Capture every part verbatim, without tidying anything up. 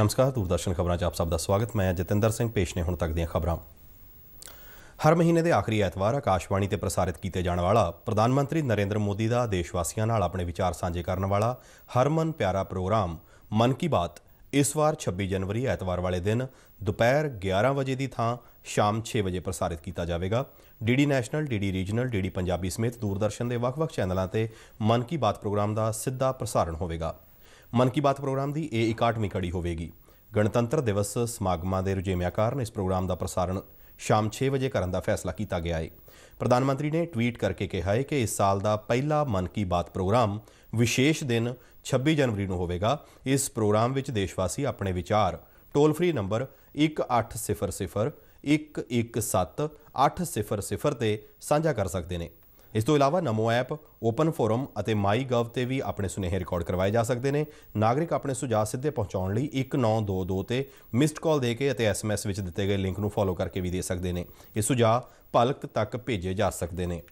नमस्कार, दूरदर्शन खबरां 'च आप सब का स्वागत। मैं जतिंदर सिंह। पेश ने हुण तक ਦੀਆਂ खबरां। हर महीने के आखिरी एतवार आकाशवाणी ते प्रसारित किए जाने वाला प्रधानमंत्री नरेंद्र मोदी का देशवासियों नाल अपने विचार साझे करने वाला हरमन प्यारा प्रोग्राम मन की बात इस वार छब्बीस जनवरी एतवार वाले दिन दोपहर ग्यारह बजे की थां शाम छे बजे प्रसारित किया जाएगा। D D national, D D regional, D D Punjabi समेत दूरदर्शन के ਵੱਖ-ਵੱਖ चैनलों से मन की बात प्रोग्राम का सीधा प्रसारण होगा। मन की बात प्रोग्राम की यह इकाहठवीं कड़ी होगी। गणतंत्र दिवस समागमां के रुझेविਆਂ कारण इस प्रोग्राम का प्रसारण शाम छे बजे करने का फैसला किया गया है। प्रधानमंत्री ने ट्वीट करके कहा है कि इस साल का पहला मन की बात प्रोग्राम विशेष दिन छब्बीस जनवरी को होगा। इस प्रोग्राम में देशवासी अपने विचार टोल फ्री नंबर एक अठ सिफर सिफर एक एक सत्त अठ सिफर सिफर से साझा कर सकते हैं। इस तो इलावा नमो ऐप, ओपन फोरम और माई गव से भी अपने सुनेहे रिकॉर्ड करवाए जा सकते हैं। नागरिक अपने सुझाव सीधे पहुँचाने लिए एक नौ दो दो ते मिस्ड कॉल दे के एस एम एस दिए गए लिंक को फॉलो करके भी दे सकते हैं। ये सुझाव भलक तक भेजे जा सकते हैं।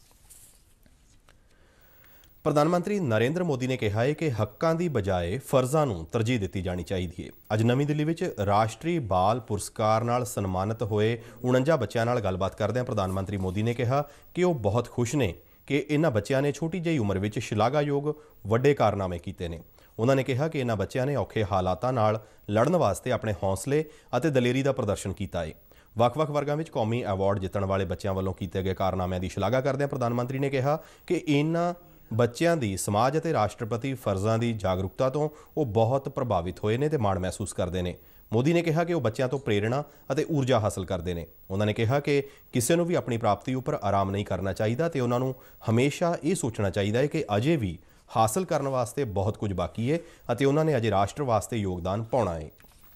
प्रधानमंत्री नरेंद्र मोदी ने कहा है कि हकों की बजाय फर्जां नूं तरजीह दी जानी चाहिए है। अज नवी दिल्ली में राष्ट्रीय बाल पुरस्कार नाल सन्मानित होए उनंजा बच्चों नाल गलबात करदे प्रधानमंत्री मोदी ने कहा कि वह बहुत खुश ने कि इन्हां बच्चों ने छोटी जी उम्र में शलाघायोग वड्डे कारनामे कीते ने। उन्होंने कहा कि इन्हां बच्चों ने औखे हालातां नाल लड़न वास्ते अपने हौसले और दलेरी का प्रदर्शन किया है। ਵੱਖ-ਵੱਖ वर्गों में कौमी अवार्ड जितण वाले बच्चों वालों किए गए कारनामों की शलाघा करदे प्रधानमंत्री ने कहा कि इन्हां बच्चों की समाज और राष्ट्रपति फर्जां की जागरूकता तो वो बहुत प्रभावित होए ने ते माण महसूस करते हैं। मोदी ने कहा कि वो बच्चों तो प्रेरणा और ऊर्जा हासिल करते हैं। उन्होंने कहा कि किसी को भी अपनी प्राप्ति उपर आराम नहीं करना चाहिए तो उन्होंने हमेशा ये सोचना चाहिए है कि अजे भी हासिल करने वास्ते बहुत कुछ बाकी है और उन्होंने अजे राष्ट्र वास्ते योगदान पाउणा है।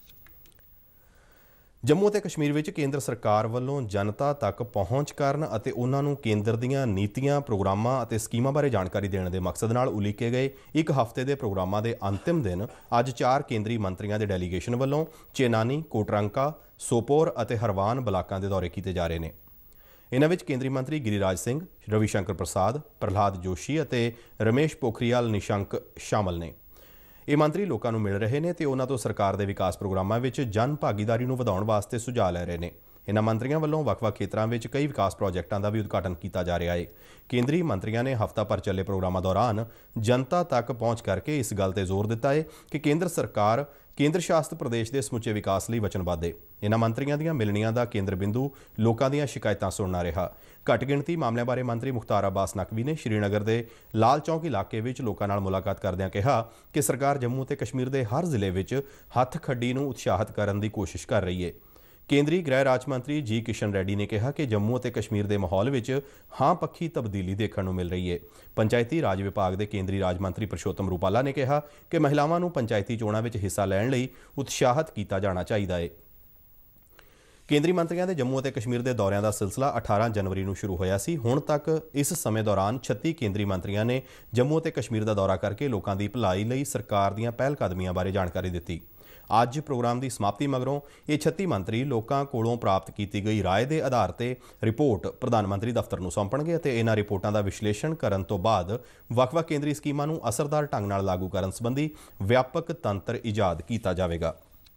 जम्मू और कश्मीर में केंद्र सरकार वालों जनता तक पहुँच करन अते उन्हां नूं केंद्र दीआं नीतियां, प्रोग्रामां अते स्कीमां बारे जानकारी देने के मकसद नाल उलीके गए एक हफ्ते के प्रोग्रामां के अंतिम दिन अज चार केंद्रीय मंत्रियों के डेलीगेशन वालों चेनानी, कोटरंका, सोपोर अते हरवान ब्लाकों के दौरे किए जा रहे हैं। इन्हां विच केंद्रीय मंत्री गिरिराज सिंह, रविशंकर प्रसाद, प्रहलाद जोशी अते रमेश पोखरियाल निशंक शामिल ने। ये मंत्री लोगों को मिल रहे हैं तो उन्होंने तो सरकार के विकास प्रोग्रामों में जन भागीदारी को वधाउण वास्ते सुझाव लै रहे हैं। इन्हां मंत्रियों वालों ਵੱਖ-ਵੱਖ खेत्रों में कई विकास प्रोजेक्टों का भी उद्घाटन किया जा रहा है। केंद्रीय मंत्रियों ने हफ्ता भर चले प्रोग्रामों दौरान जनता तक पहुँच करके इस गल पर जोर दिता है कि केंद्र सरकार केंद्र शासित प्रदेश के समुचे विकास लिए वचनबद्ध है। इन्हां मंत्रियों दी मिलनियां का केंद्र बिंदु लोगों दी शिकायतां सुनना रहा। घट गिणती मामलों बारे मंत्री मुख्तार अब्बास नकवी ने श्रीनगर के लाल चौक इलाके में लोगों नाल मुलाकात करदिआं कहा कि सरकार जम्मू और कश्मीर के हर जिले में हथ खड्डी नूं उत्साहित करने की कोशिश कर रही है। केंद्रीय गृह राज मंत्री जी किशन रेड्डी ने कहा कि जम्मू और कश्मीर के माहौल में हाँ पक्षी तब्दीली देखने को मिल रही है। पंचायती राज विभाग के केंद्रीय राज मंत्री परशोत्तम रूपाला ने कहा कि महिलाओं को पंचायती चोणों में हिस्सा लैण लई उत्साहित किया जाना चाहिए है। केंद्रीय मंत्रियों के जम्मू और कश्मीर के दौरिਆਂ का सिलसिला अठारह जनवरी को शुरू होया सी। हुण तक इस समय दौरान छत्तीस केंद्रीय मंत्रियों ने जम्मू और कश्मीर का दौरा करके लोगों की भलाई लई सरकार दीआं पहलकदमियां बारे जानकारी दी। अज प्रोग्राम की समाप्ति मगरों ये छत्तीस मंत्री लोगों कोलों प्राप्त की गई राय के आधार पर रिपोर्ट प्रधानमंत्री दफ्तर को सौंपणगे और इन्हां रिपोर्टों का विश्लेषण करने तो बाद ਵੱਖ-ਵੱਖ केंद्रीय स्कीमां नूं असरदार ढंग नाल लागू करन संबंधी व्यापक तंत्र ईजाद किया जाएगा।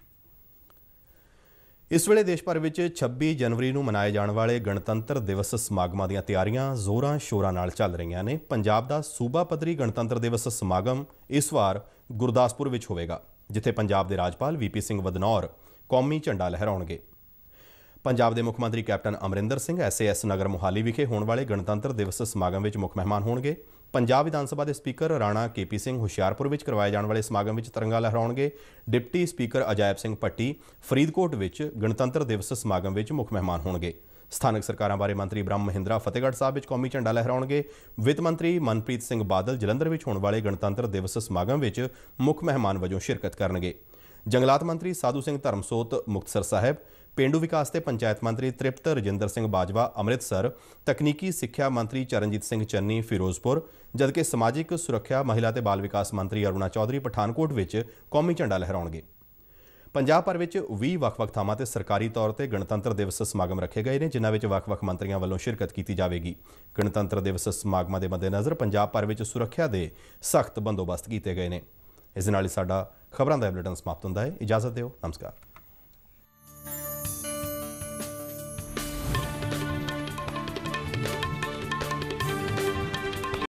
इस वेले देश भर में छब्बीस जनवरी को मनाए जाने वाले गणतंत्र दिवस समागमां दीआं तैयारियां जोरां शोरां नाल चल रही ने। पंजाब का सूबा पद्धरी गणतंत्र दिवस समागम इस बार गुरदासपुर में होगा, जिथे पंजाब के राज्यपाल वी पी सिंह बदनौर कौमी झंडा लहराउणगे। पंजाब के मुख मंत्री captain Amarinder Singh S A S Nagar Mohali विखे होने वाले गणतंत्र दिवस समागम में मुख मेहमान होणगे। पंजाब विधानसभा के स्पीकर राणा के पी सिंह हुशियारपुर में करवाए जाने वाले समागम में तिरंगा लहराउणगे। डिप्टी स्पीकर अजायब सिंह भट्टी फरीदकोट में गणतंत्र दिवस समागम में मुख मेहमान होणगे। स्थानक सरकारों बारे मंत्री ब्रह्म महिंद्रा फतेहगढ़ साहब में कौमी झंडा लहराउणगे। वित्त मंत्री मनप्रीत सिंह बादल जलंधर में होने वाले गणतंत्र दिवस समागम में मुख मेहमान वजों शिरकत करनगे। जंगलात मंत्री साधु सिंह धर्मसोत मुक्तसर साहब, पेंडू विकास ते पंचायत मंत्री तृप्त रजिंदर सिंह बाजवा अमृतसर, तकनीकी सिक्ख्या मंत्री चरणजीत सिंह चन्नी फिरोजपुर, जबकि समाजिक सुरक्षा महिला ते बाल विकास मंत्री अरुणा चौधरी पठानकोट में कौमी झंडा लहराउणगे। पंजाब भर में भी ਵੱਖ-ਵੱਖ थावां ते सरकारी तौर पर गणतंत्र दिवस समागम रखे गए हैं, जिन्हां विच ਵੱਖ-ਵੱਖ मंत्रियों वालों शिरकत की जाएगी। गणतंत्र दिवस समागमां के मद्देनज़र पंजाब भर में सुरक्षा के सख्त बंदोबस्त किए गए हैं। ਇਸ ਦੇ ਨਾਲ ਹੀ ਸਾਡਾ ਖਬਰਾਂ ਦਾ ਬੁਲੇਟਿਨ ਸਮਾਪਤ ਹੁੰਦਾ ਹੈ। ਇਜਾਜ਼ਤ ਦਿਓ। ਨਮਸਕਾਰ।